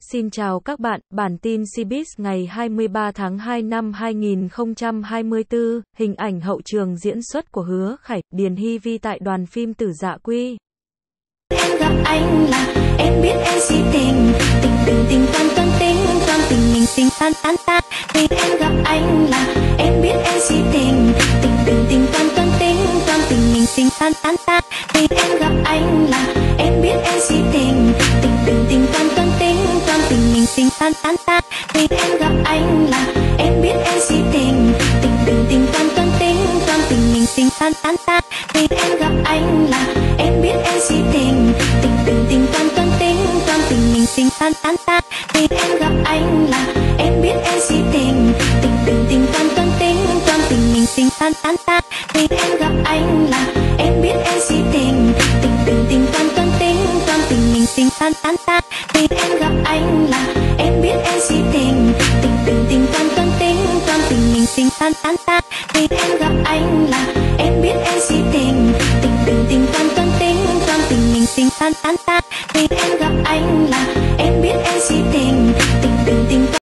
Xin chào các bạn, bản tin Cbiz ngày 23 tháng 2 năm 2024, hình ảnh hậu trường diễn xuất của Hứa Khải, Điền Hy Vi tại đoàn phim Tử Dạ Quy. Em gặp anh là em biết em si tình, tình toan tình mình tình tan ta. Em gặp anh là em biết em si tình, tình toan tình mình tình tan ta. Em gặp anh là em biết em si tình, tình toan tình mình tình tan ta. Em gặp anh là em biết em si tình, tình toan tình mình tình tan ta. Em gặp anh là em biết em si tình, tình toan tình mình tình tan ta. Em gặp anh là em biết em si tình, tình toan tình mình tình tan ta. Em gặp anh là em biết em si tình, tình toan tình mình tình tan ta. Em gặp anh là em biết em si tình, tình toan tình mình tình tan ta. Em gặp anh là em biết em si tình, tình toan tình mình tình tan ta. Em gặp anh là